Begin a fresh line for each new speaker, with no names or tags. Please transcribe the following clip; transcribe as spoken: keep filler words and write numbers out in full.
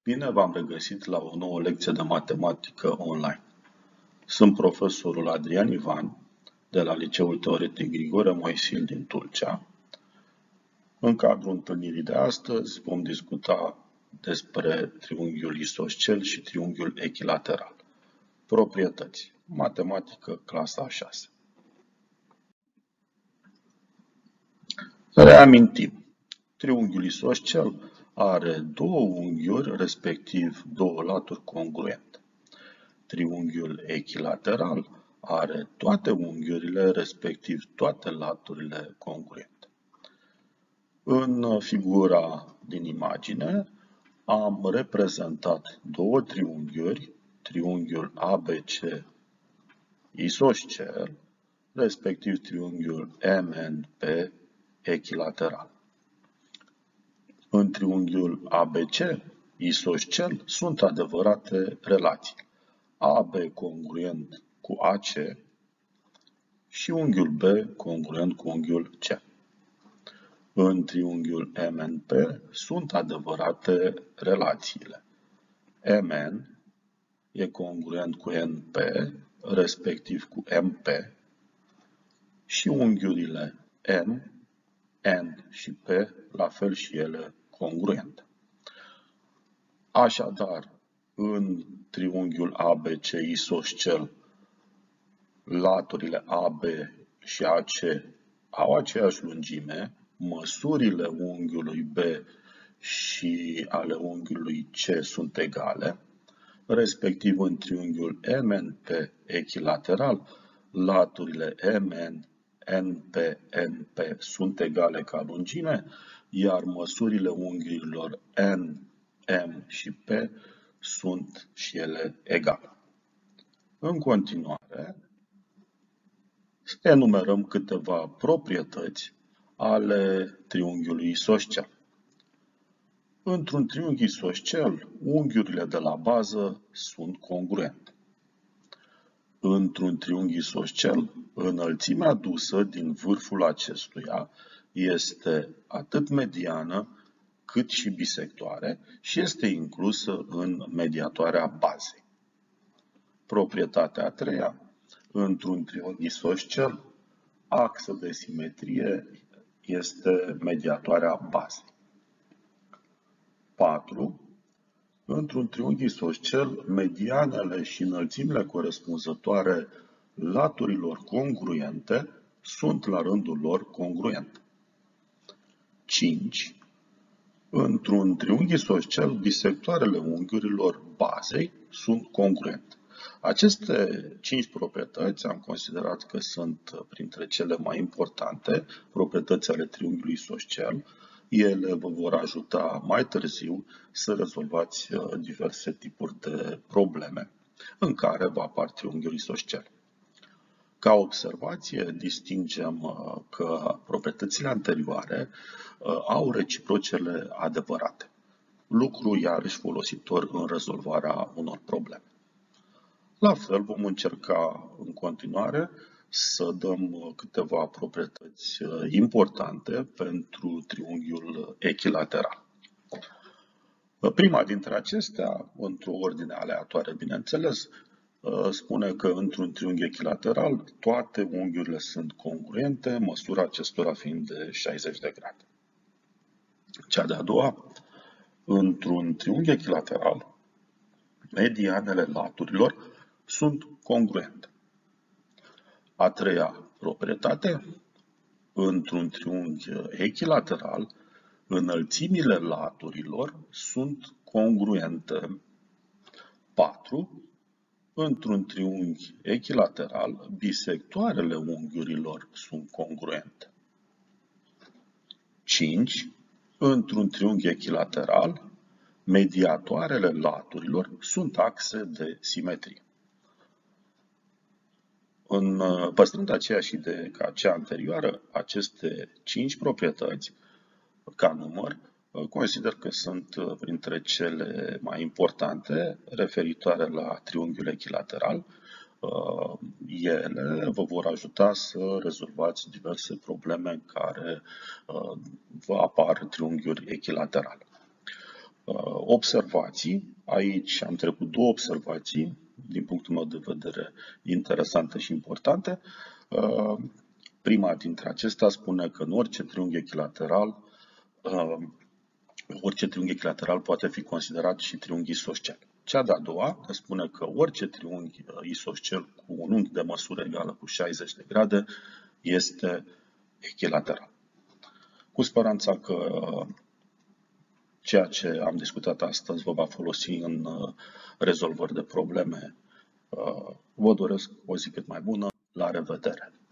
Bine v-am regăsit la o nouă lecție de matematică online. Sunt profesorul Adrian Ivan, de la Liceul Teoretic Grigore Moisil din Tulcea. În cadrul întâlnirii de astăzi vom discuta despre triunghiul isoscel și triunghiul echilateral. Proprietăți. Matematică, clasa a șasea. Reamintim. Triunghiul isoscel are două unghiuri, respectiv două laturi congruente. Triunghiul echilateral are toate unghiurile, respectiv toate laturile congruente. În figura din imagine am reprezentat două triunghiuri, triunghiul A B C isoscel, respectiv triunghiul M N P echilateral. În triunghiul A B C isoscel sunt adevărate relații. A B congruent cu A C și unghiul B congruent cu unghiul C. În triunghiul M N P sunt adevărate relațiile. M N e congruent cu N P, respectiv cu M P, și unghiurile M, N și P, la fel și ele congruente. Așadar, în triunghiul A B C isoscel, laturile A B și A C au aceeași lungime, măsurile unghiului B și ale unghiului C sunt egale, respectiv în triunghiul M N P echilateral, laturile M N, N P, N P sunt egale ca lungime, iar măsurile unghiurilor N, M și P sunt și ele egale. În continuare, enumerăm câteva proprietăți ale triunghiului isoscel. Într-un triunghi isoscel, unghiurile de la bază sunt congruente. Într-un triunghi isoscel, înălțimea dusă din vârful acestuia este atât mediană cât și bisectoare și este inclusă în mediatoarea bazei. Proprietatea a treia. Într-un triunghi isoscel, axa de simetrie este mediatoarea bazei. patru. Într-un triunghi isoscel, medianele și înălțimile corespunzătoare laturilor congruente sunt la rândul lor congruente. cinci. Într-un triunghi isoscel, bisectoarele unghiurilor bazei sunt congruente. Aceste cinci proprietăți am considerat că sunt printre cele mai importante proprietăți ale triunghiului isoscel. Ele vă vor ajuta mai târziu să rezolvați diverse tipuri de probleme în care va apar triunghiul isoscel. Ca observație, distingem că proprietățile anterioare au reciprocele adevărate, lucru iarăși folositor în rezolvarea unor probleme. La fel vom încerca în continuare să dăm câteva proprietăți importante pentru triunghiul echilateral. Prima dintre acestea, într-o ordine aleatoare, bineînțeles, spune că într-un triunghi echilateral toate unghiurile sunt congruente, măsura acestora fiind de șaizeci de grade. Cea de-a doua, într-un triunghi echilateral, medianele laturilor sunt congruente. A treia proprietate, într-un triunghi echilateral, înălțimile laturilor sunt congruente. patru. Într-un triunghi echilateral, bisectoarele unghiurilor sunt congruente. cinci. Într-un triunghi echilateral, mediatoarele laturilor sunt axe de simetrie. În, păstrând aceeași idee ca cea anterioară, aceste cinci proprietăți, ca număr, consider că sunt printre cele mai importante referitoare la triunghiul echilateral. Ele vă vor ajuta să rezolvați diverse probleme în care vă apar triunghiuri echilaterale. observații. Aici am trecut două observații, din punctul meu de vedere, interesante și importante. Prima dintre acestea spune că în orice triunghi echilateral, orice triunghi echilateral poate fi considerat și triunghi isoscel. Cea de-a doua spune că orice triunghi isoscel cu un unghi de măsură egală cu șaizeci de grade este echilateral. Cu speranța că ceea ce am discutat astăzi vă va folosi în rezolvări de probleme. Vă doresc o zi cât mai bună. La revedere!